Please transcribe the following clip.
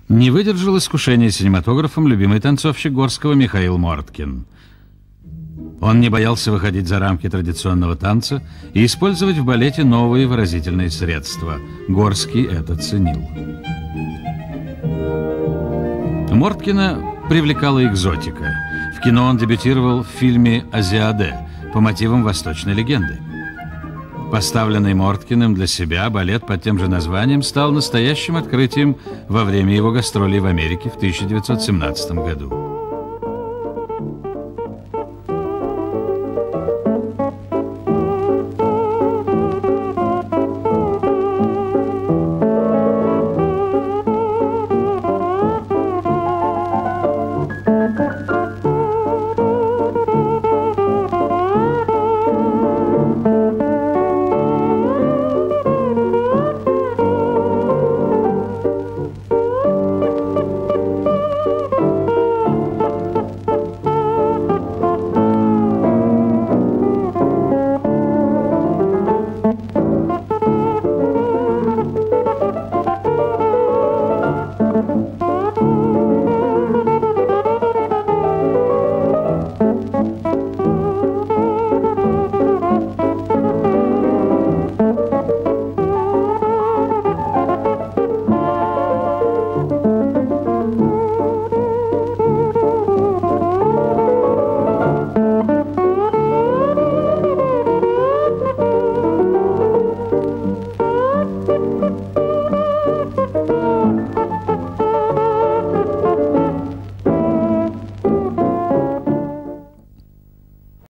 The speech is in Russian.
Не выдержал искушения синематографом любимый танцовщик Горского Михаил Морткин. Он не боялся выходить за рамки традиционного танца и использовать в балете новые выразительные средства. Горский это ценил. Морткина привлекала экзотика. В кино он дебютировал в фильме «Азиаде» по мотивам восточной легенды. Поставленный Морткиным для себя балет под тем же названием стал настоящим открытием во время его гастролей в Америке в 1917 году.